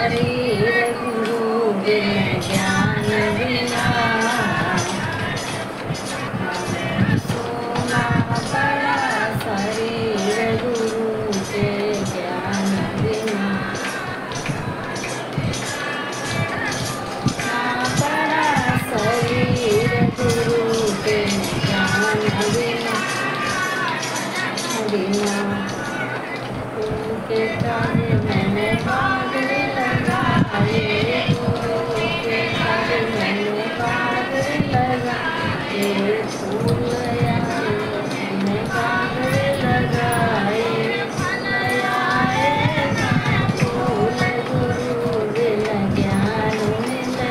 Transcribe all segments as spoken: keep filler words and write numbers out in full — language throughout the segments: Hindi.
शरीर गुरु बिन ज्ञान बिना। सोना पड़ा शरीर गुरु के ज्ञान बिना। ना पड़ा शरीर गुरु के ज्ञान बिना। बिना उनके कार्य मैंने भाग लगाए, गुरु के कार्य मैंने भाग लगाए। फूल आए मैंने भाग लगाए, लगाए फूल गुरु बिन ज्ञान मिले।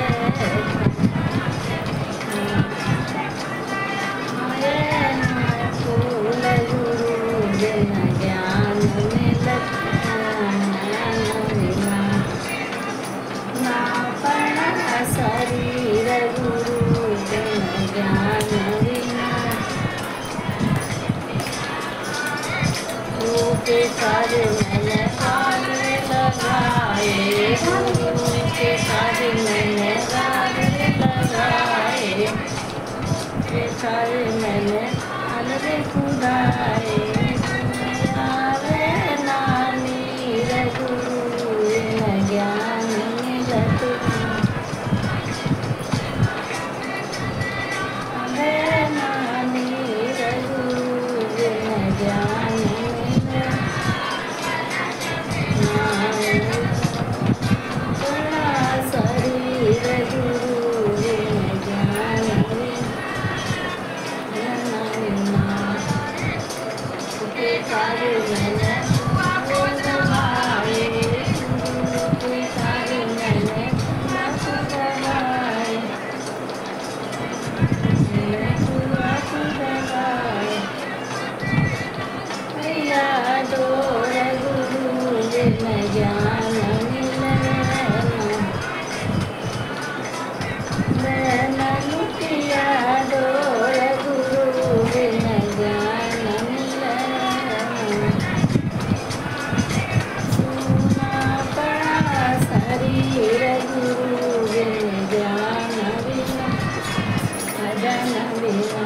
फूल गुरु बिन ज्ञान मिले। ना पड़ा शरीर गुरु बिन ज्ञान बिना। गुरु के कार्य मैंने भाग लगाए, गुरु के कार्य मैंने भाग लगाए। के कार्य मैंने अलग खुदाए। रे नानी गुरु बिन ज्ञान मिलत। रे नानी गुरु बिन ज्ञान मिलत। बड़ा शरीर गुरु बिन ज्ञान के कार्य मैंने लगाए, गुरु के कार्य मैंने लगाए। मैंने लगाए भैया डोर गुरु बिन ज्ञान मिले। मैंने लुटिया डोर गुरु बिन ज्ञान मिले। शरीर गुरु बिन ज्ञान बिना। भजन बिना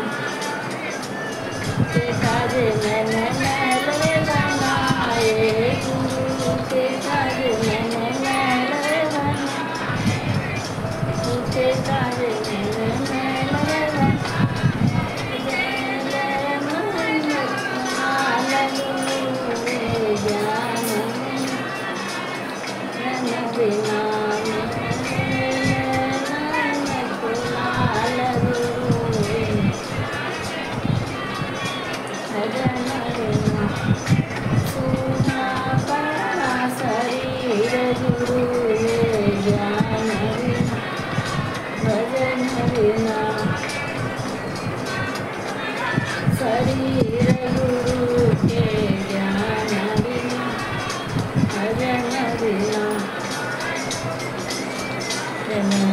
के कार्य मैंने मैल बनाए, गुरु के कार्य मैंने मैल बनाए। के कार्य मैंने मैल बिना। सोना पड़ा शरीर गुरु ज्ञान बिना। भजन बिना शरीर गुरु के ज्ञान बिना। भजन बिना।